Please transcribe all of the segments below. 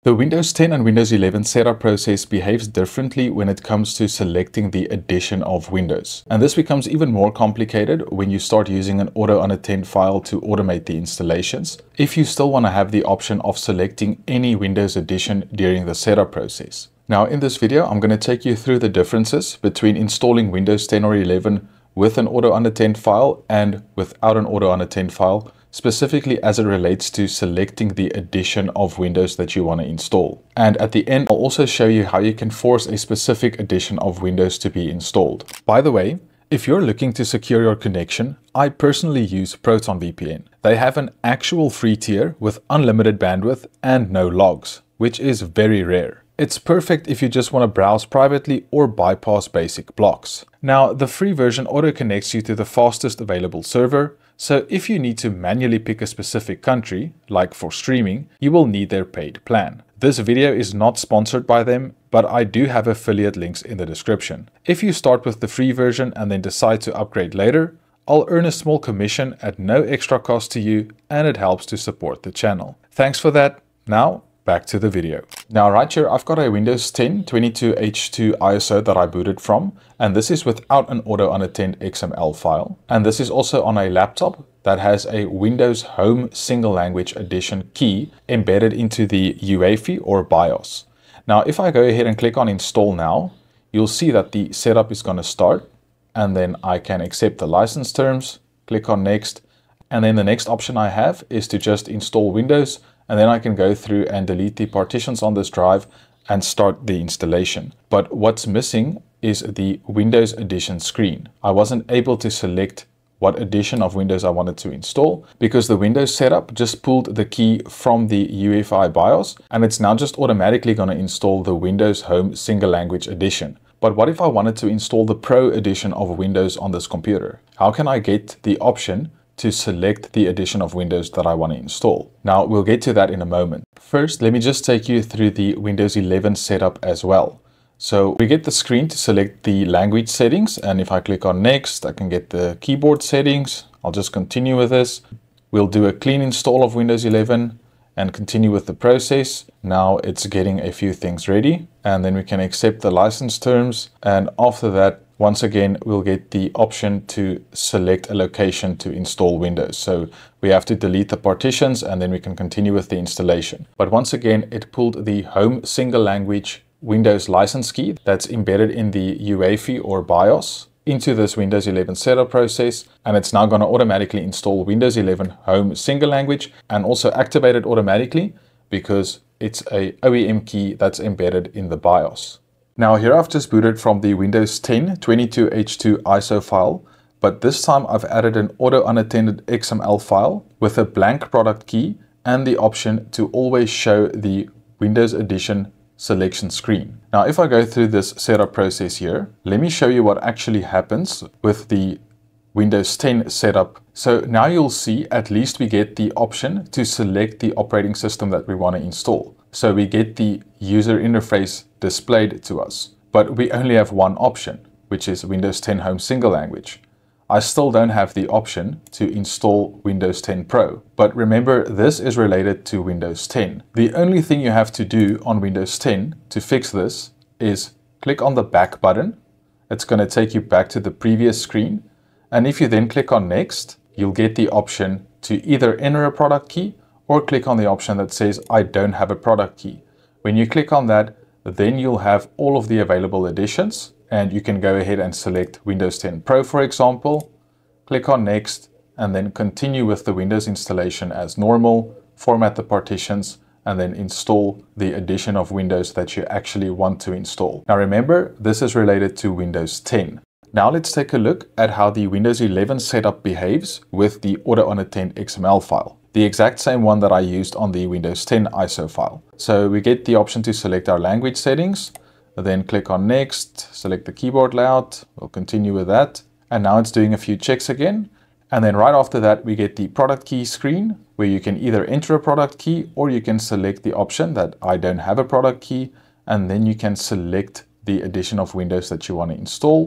The Windows 10 and Windows 11 setup process behaves differently when it comes to selecting the addition of Windows. And this becomes even more complicated when you start using an auto unattend file to automate the installations, if you still want to have the option of selecting any Windows addition during the setup process. Now in this video, I'm going to take you through the differences between installing Windows 10 or 11 with an auto unattend file and without an auto unattend file, specifically as it relates to selecting the addition of Windows that you want to install. And at the end, I'll also show you how you can force a specific edition of Windows to be installed. By the way, if you're looking to secure your connection, I personally use Proton VPN. They have an actual free tier with unlimited bandwidth and no logs, which is very rare. It's perfect if you just want to browse privately or bypass basic blocks. Now, the free version auto connects you to the fastest available server, so if you need to manually pick a specific country, like for streaming, you will need their paid plan. This video is not sponsored by them, but I do have affiliate links in the description. If you start with the free version and then decide to upgrade later, I'll earn a small commission at no extra cost to you, and it helps to support the channel. Thanks for that. Now, back to the video. Now right here, I've got a Windows 10 22H2 ISO that I booted from, and this is without an auto unattend XML file. And this is also on a laptop that has a Windows Home Single Language Edition key embedded into the UEFI or BIOS. Now, if I go ahead and click on Install Now, you'll see that the setup is going to start, and then I can accept the license terms, click on Next, and then the next option I have is to just install Windows, and then I can go through and delete the partitions on this drive and start the installation. But what's missing is the Windows Edition screen. I wasn't able to select what edition of Windows I wanted to install because the Windows setup just pulled the key from the UEFI BIOS, and it's now just automatically going to install the Windows Home Single Language Edition. But what if I wanted to install the Pro edition of Windows on this computer? How can I get the option to select the edition of Windows that I want to install? Now, we'll get to that in a moment. First, let me just take you through the Windows 11 setup as well. So we get the screen to select the language settings, and if I click on Next, I can get the keyboard settings. I'll just continue with this. We'll do a clean install of Windows 11 and continue with the process. Now it's getting a few things ready, and then we can accept the license terms, and after that, once again, we'll get the option to select a location to install Windows. So we have to delete the partitions and then we can continue with the installation. But once again, it pulled the Home Single Language Windows license key that's embedded in the UEFI or BIOS into this Windows 11 setup process. And it's now going to automatically install Windows 11 Home Single Language and also activate it automatically because it's a OEM key that's embedded in the BIOS. Now here I've just booted from the Windows 10 22H2 ISO file, but this time I've added an auto unattended XML file with a blank product key and the option to always show the Windows Edition selection screen. Now if I go through this setup process here, let me show you what actually happens with the Windows 10 setup. So now you'll see at least we get the option to select the operating system that we want to install. So we get the user interface displayed to us, but we only have one option, which is Windows 10 Home Single Language. I still don't have the option to install Windows 10 Pro, but remember this is related to Windows 10. The only thing you have to do on Windows 10 to fix this is click on the back button. It's going to take you back to the previous screen, and if you then click on Next, you'll get the option to either enter a product key or click on the option that says I don't have a product key. When you click on that, then you'll have all of the available editions, and you can go ahead and select Windows 10 Pro, for example, click on Next, and then continue with the Windows installation as normal, format the partitions, and then install the edition of Windows that you actually want to install. Now remember, this is related to Windows 10. Now let's take a look at how the Windows 11 setup behaves with the auto unattend XML file. The exact same one that I used on the Windows 10 ISO file. So we get the option to select our language settings, then click on Next, select the keyboard layout, we'll continue with that. And now it's doing a few checks again. And then right after that, we get the product key screen where you can either enter a product key or you can select the option that I don't have a product key. And then you can select the edition of Windows that you want to install.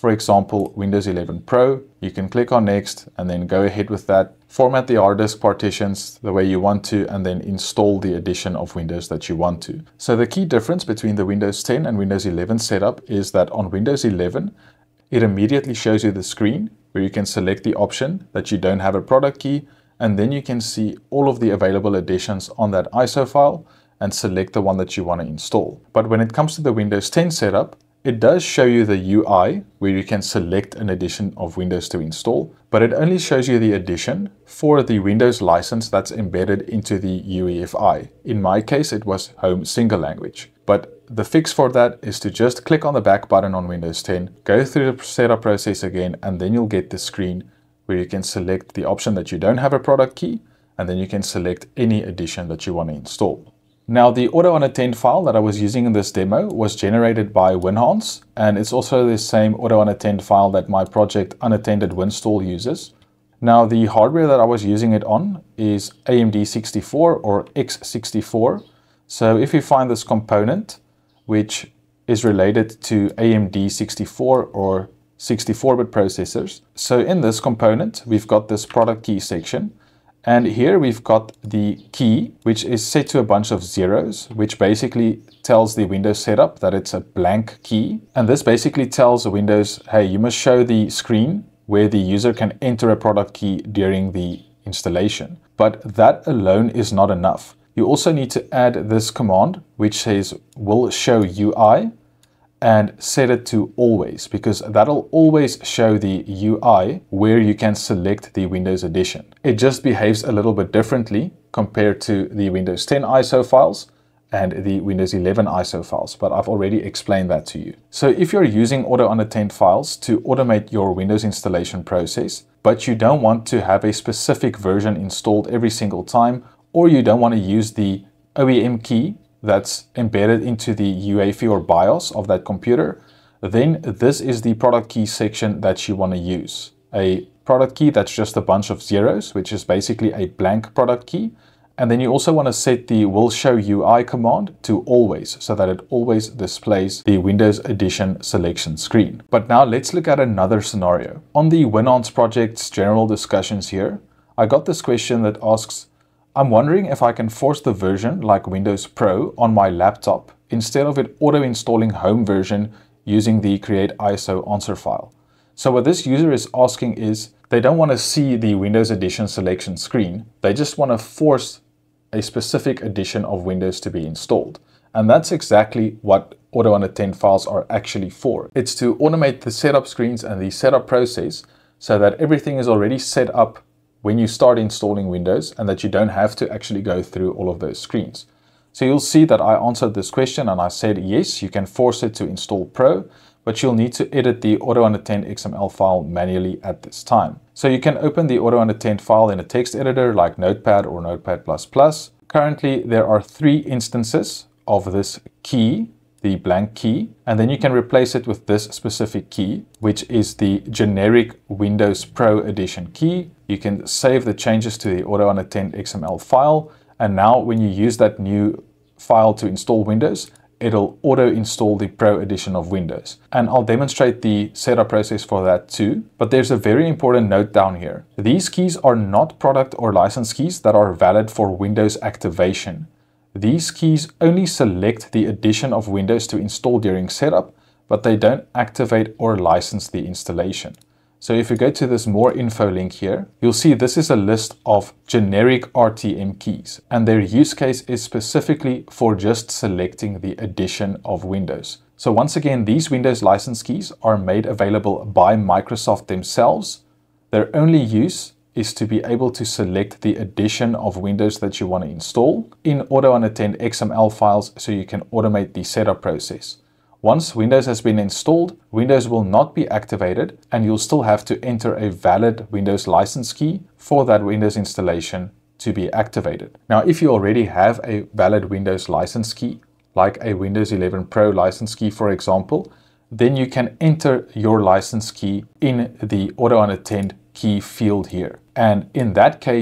for example, Windows 11 Pro, you can click on Next and then go ahead with that. Format the hard disk partitions the way you want to, and then install the edition of Windows that you want to. So the key difference between the Windows 10 and Windows 11 setup is that on Windows 11, it immediately shows you the screen where you can select the option that you don't have a product key, and then you can see all of the available editions on that ISO file and select the one that you want to install. But when it comes to the Windows 10 setup, it does show you the UI where you can select an edition of Windows to install, but it only shows you the edition for the Windows license that's embedded into the UEFI. In my case, it was Home Single Language. But the fix for that is to just click on the back button on Windows 10, go through the setup process again, and then you'll get the screen where you can select the option that you don't have a product key, and then you can select any edition that you want to install. Now, the Auto Unattend file that I was using in this demo was generated by WinHance, and it's also the same Auto Unattend file that my project Unattended Winstall uses. Now, the hardware that I was using it on is AMD 64 or X64. So if you find this component, which is related to AMD 64 or 64-bit processors. So in this component, we've got this product key section. And here we've got the key, which is set to a bunch of zeros, which basically tells the Windows setup that it's a blank key. And this basically tells Windows, hey, you must show the screen where the user can enter a product key during the installation. But that alone is not enough. You also need to add this command, which says will show UI, and set it to always, because that'll always show the UI where you can select the Windows edition. It just behaves a little bit differently compared to the Windows 10 ISO files and the Windows 11 ISO files, but I've already explained that to you. So if you're using Auto Unattend files to automate your Windows installation process, but you don't want to have a specific version installed every single time, or you don't want to use the OEM key that's embedded into the UEFI or BIOS of that computer, then this is the product key section that you want to use. A product key that's just a bunch of zeros, which is basically a blank product key. And then you also want to set the will show UI command to always, so that it always displays the Windows Edition selection screen. But now let's look at another scenario. On the WinHance project's general discussions here, I got this question that asks, I'm wondering if I can force the version like Windows Pro on my laptop instead of it auto-installing home version using the create ISO answer file. So what this user is asking is, they don't want to see the Windows Edition selection screen. They just want to force a specific edition of Windows to be installed. And that's exactly what Auto Unattend files are actually for. It's to automate the setup screens and the setup process so that everything is already set up when you start installing Windows, and that you don't have to actually go through all of those screens. So you'll see that I answered this question and I said, yes, you can force it to install Pro, but you'll need to edit the Auto Unattend XML file manually at this time. So you can open the Auto Unattend file in a text editor like Notepad or Notepad++. Currently, there are 3 instances of this key, the blank key, and then you can replace it with this specific key, which is the generic Windows Pro Edition key. You can save the changes to the Auto Unattend XML file, and now when you use that new file to install Windows, it'll auto install the Pro Edition of Windows. And I'll demonstrate the setup process for that too. But there's a very important note down here. These keys are not product or license keys that are valid for Windows activation. These keys only select the edition of Windows to install during setup, but they don't activate or license the installation. So if you go to this more info link here, you'll see this is a list of generic RTM keys, and their use case is specifically for just selecting the edition of Windows. So once again, these Windows license keys are made available by Microsoft themselves. Their only use is to be able to select the edition of Windows that you want to install in Auto Unattend XML files so you can automate the setup process. Once Windows has been installed, Windows will not be activated, and you'll still have to enter a valid Windows license key for that Windows installation to be activated. Now, if you already have a valid Windows license key, like a Windows 11 Pro license key, for example, then you can enter your license key in the Auto Unattend key field here. And in that case,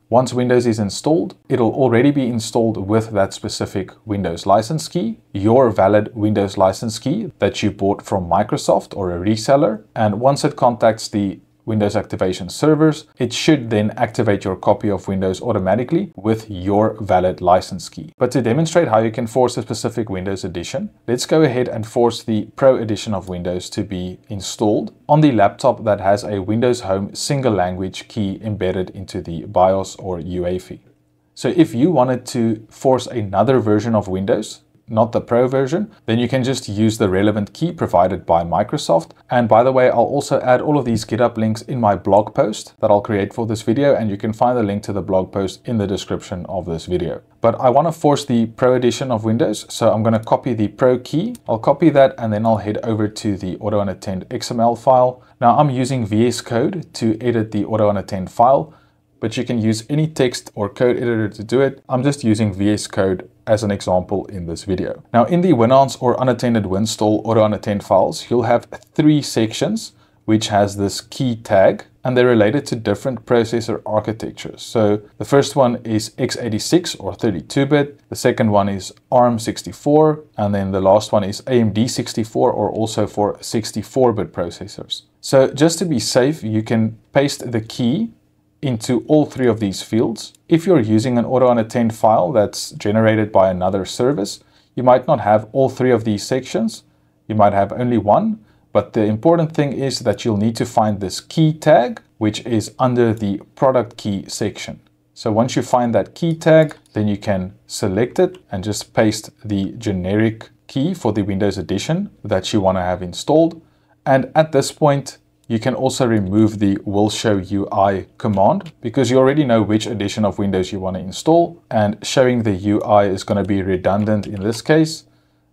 Once Windows is installed, it'll already be installed with that specific Windows license key, your valid Windows license key that you bought from Microsoft or a reseller. And once it contacts the Windows activation servers, it should then activate your copy of Windows automatically with your valid license key. But to demonstrate how you can force a specific Windows edition, let's go ahead and force the Pro edition of Windows to be installed on the laptop that has a Windows Home single language key embedded into the BIOS or UEFI. So if you wanted to force another version of Windows, not the Pro version, then you can just use the relevant key provided by Microsoft. And by the way, I'll also add all of these GitHub links in my blog post that I'll create for this video, and you can find the link to the blog post in the description of this video. But I want to force the Pro edition of Windows, so I'm going to copy the Pro key. I'll copy that and then I'll head over to the AutoUnattend XML file. Now I'm using VS Code to edit the AutoUnattend file, but you can use any text or code editor to do it. I'm just using VS Code as an example in this video. Now in the Winance or unattended Winstall AutoUnattend files, you'll have 3 sections which has this key tag, and they're related to different processor architectures. So the first one is x86 or 32-bit, the second one is ARM64, and then the last one is AMD64 or also for 64-bit processors. So just to be safe, you can paste the key into all 3 of these fields. If you're using an AutoUnattend file that's generated by another service, you might not have all 3 of these sections. You might have only one, but the important thing is that you'll need to find this key tag, which is under the product key section. So once you find that key tag, then you can select it and just paste the generic key for the Windows edition that you want to have installed. And at this point, you can also remove the will show UI command because you already know which edition of Windows you want to install, and showing the UI is going to be redundant in this case.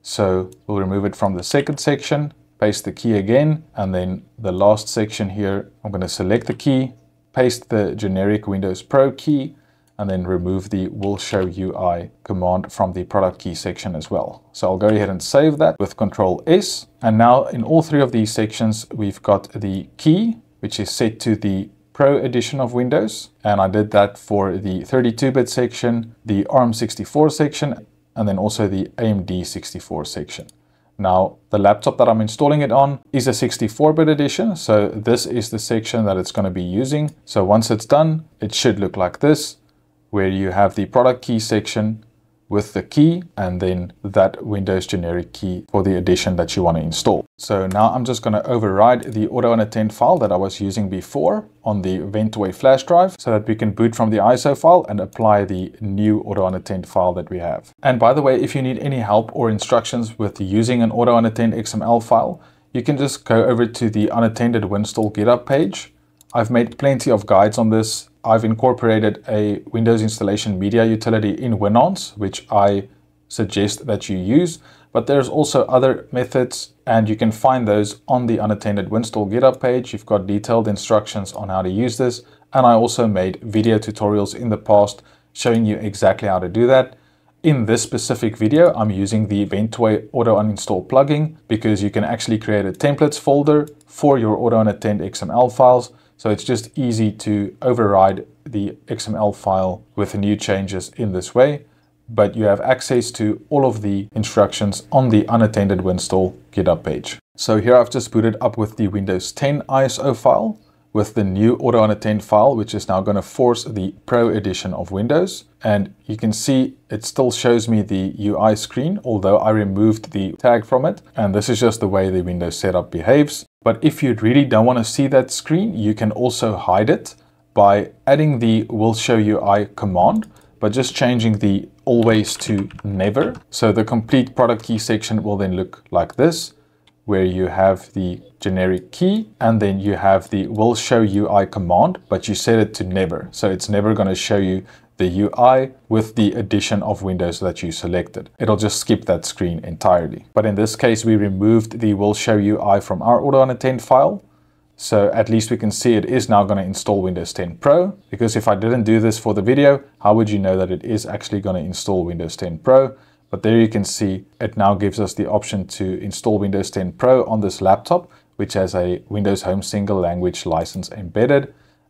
So we'll remove it from the second section, paste the key again, and then the last section here, I'm going to select the key, paste the generic Windows Pro key, and then remove the will show UI command from the product key section as well. So I'll go ahead and save that with Control S. And now in all 3 of these sections, we've got the key, which is set to the Pro edition of Windows. And I did that for the 32-bit section, the ARM64 section, and then also the AMD64 section. Now, the laptop that I'm installing it on is a 64-bit edition, so this is the section that it's going to be using. So once it's done, it should look like this, where you have the product key section with the key and then that Windows generic key for the edition that you want to install. So now I'm just going to override the AutoUnattend file that I was using before on the Ventway flash drive so that we can boot from the ISO file and apply the new AutoUnattend file that we have. And by the way, if you need any help or instructions with using an AutoUnattend XML file, you can just go over to the Unattended Winstall GitHub page. I've made plenty of guides on this. I've incorporated a Windows installation media utility in Winance, which I suggest that you use, but there's also other methods and you can find those on the Unattended Winstall GitHub page. You've got detailed instructions on how to use this, and I also made video tutorials in the past showing you exactly how to do that. In this specific video, I'm using the Ventway Auto Uninstall plugin because you can actually create a templates folder for your AutoUnattend XML files. So it's just easy to override the XML file with new changes in this way, but you have access to all of the instructions on the Unattended Winstall GitHub page. So here I've just booted up with the Windows 10 ISO file with the new AutoUnattend file, which is now going to force the Pro edition of Windows. And you can see it still shows me the UI screen, although I removed the tag from it. And this is just the way the Windows setup behaves. But if you really don't want to see that screen, you can also hide it by adding the will show UI command, but just changing the always to never. So the complete product key section will then look like this, where you have the generic key and then you have the will show UI command, but you set it to never. So it's never going to show you the UI with the addition of Windows that you selected. It'll just skip that screen entirely. But in this case, we removed the will show UI from our AutoUnattend file. So at least we can see it is now going to install Windows 10 Pro, because if I didn't do this for the video, how would you know that it is actually going to install Windows 10 Pro? But there you can see it now gives us the option to install Windows 10 Pro on this laptop, which has a Windows Home single language license embedded.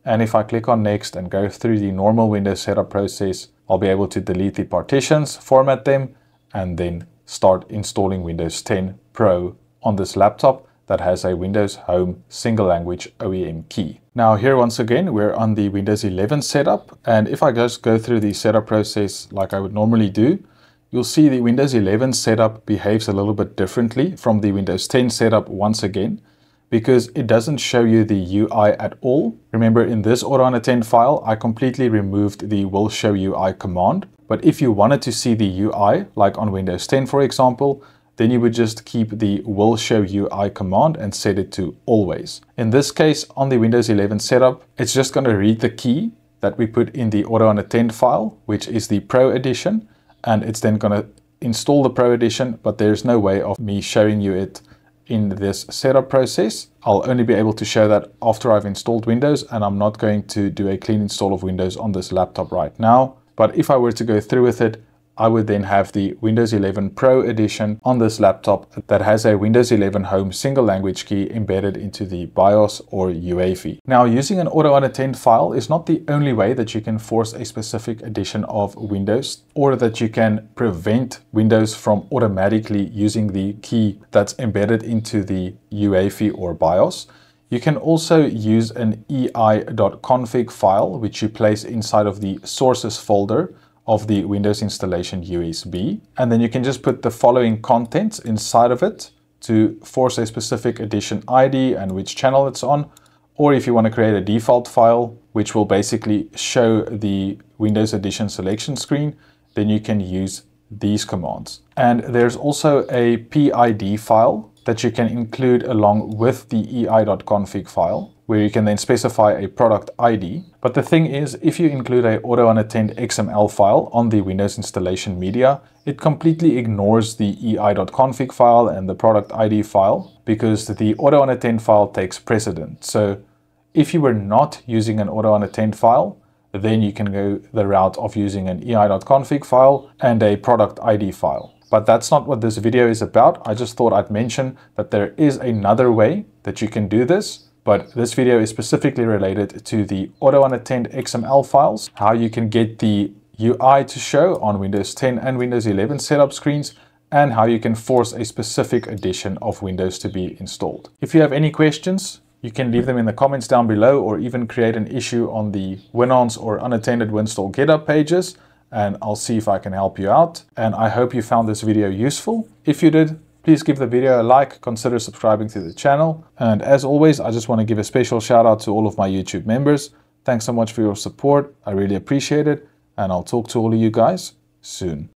And if I click on next and go through the normal Windows setup process, I'll be able to delete the partitions, format them, and then start installing Windows 10 Pro on this laptop that has a Windows Home single language OEM key. Now here once again, we're on the Windows 11 setup. And if I just go through the setup process like I would normally do, you'll see the Windows 11 setup behaves a little bit differently from the Windows 10 setup once again, because it doesn't show you the UI at all. Remember, in this AutoUnattend file, I completely removed the will show UI command. But if you wanted to see the UI, like on Windows 10 for example, then you would just keep the will show UI command and set it to always. In this case, on the Windows 11 setup, it's just going to read the key that we put in the AutoUnattend file, which is the Pro Edition, and it's then going to install the Pro Edition, but there's no way of me showing you it in this setup process. I'll only be able to show that after I've installed Windows, and I'm not going to do a clean install of Windows on this laptop right now. But if I were to go through with it, I would then have the Windows 11 Pro Edition on this laptop that has a Windows 11 Home single language key embedded into the BIOS or UEFI. Now, using an AutoUnattend file is not the only way that you can force a specific edition of Windows, or that you can prevent Windows from automatically using the key that's embedded into the UEFI or BIOS. You can also use an ei.config file, which you place inside of the sources folder of the Windows installation USB. And then you can just put the following contents inside of it to force a specific edition ID and which channel it's on. Or if you want to create a default file, which will basically show the Windows Edition selection screen, then you can use these commands. And there's also a PID file that you can include along with the ei.config file, where you can then specify a product ID. But the thing is, if you include a AutoUnattend XML file on the Windows installation media, it completely ignores the ei.config file and the product ID file, because the AutoUnattend file takes precedent. So if you were not using an AutoUnattend file, then you can go the route of using an ei.config file and a product ID file. But that's not what this video is about. I just thought I'd mention that there is another way that you can do this, but this video is specifically related to the AutoUnattend XML files, how you can get the UI to show on Windows 10 and Windows 11 setup screens, and how you can force a specific edition of Windows to be installed. If you have any questions, you can leave them in the comments down below, or even create an issue on the Winons or Unattended Winstall GitHub pages, and I'll see if I can help you out. And I hope you found this video useful. If you did, please give the video a like, consider subscribing to the channel. And as always, I just want to give a special shout out to all of my YouTube members. Thanks so much for your support. I really appreciate it. And I'll talk to all of you guys soon.